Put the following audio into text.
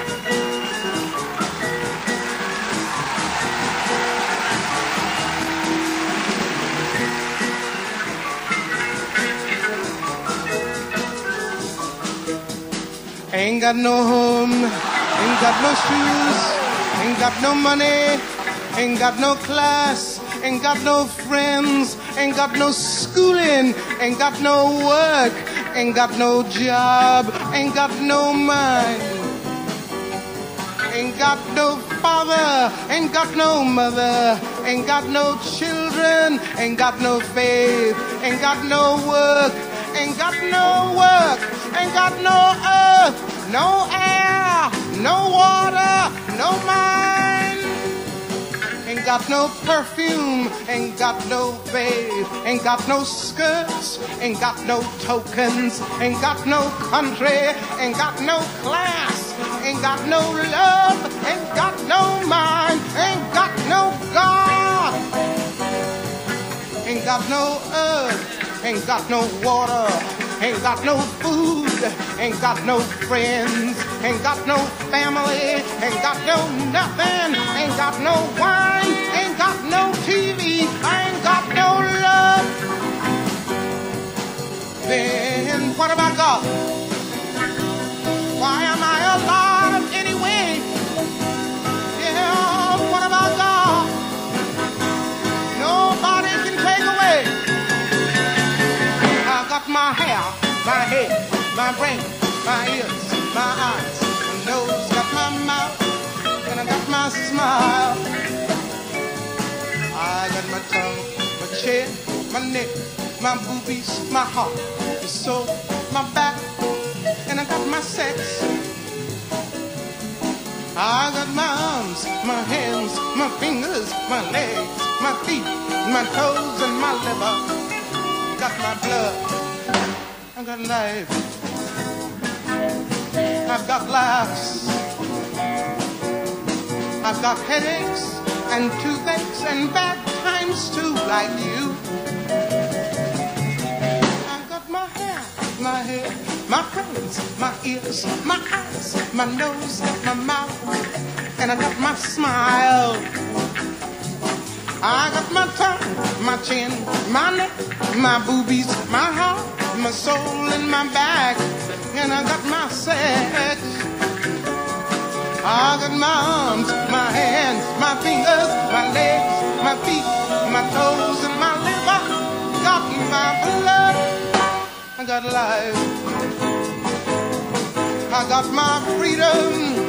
Ain't got no home, ain't got no shoes, ain't got no money, ain't got no class, ain't got no friends, ain't got no schooling, ain't got no work, ain't got no job, ain't got no mind. Ain't got no father, ain't got no mother, ain't got no children, ain't got no faith, ain't got no work, ain't got no work, ain't got no earth, no air, no water, no mind. Ain't got no perfume, ain't got no faith, ain't got no skirts, ain't got no tokens, ain't got no country, ain't got no class, ain't got no love, ain't got no mind, ain't got no God. Ain't got no earth, ain't got no water, ain't got no food, ain't got no friends, ain't got no family, ain't got no nothing, ain't got no wine, ain't got no TV, ain't got no love. Then what about God? Why am I alive anyway? Yeah, what about God? Nobody can take away. I got my hair, my head, my brain, my ears, my eyes, my nose, got my mouth, and I got my smile. I got my tongue, my chin, my neck, my boobies, my heart, my soul, my back, and I got my sex. I got my arms, my hands, my fingers, my legs, my feet, my toes, and my liver. Got my blood, I got life, I've got laughs, I've got headaches and toothaches and bad times too, like you. I've got my hair, my head, my brains, my ears, my eyes, my nose, my mouth, and I got my smile. I got my tongue, my chin, my neck, my boobies, my heart, my soul, and my back, and I got my sex. I got my arms, my hands, my fingers, my legs, my feet, my toes, and my liver. Got my blood, I got life. I got my freedom.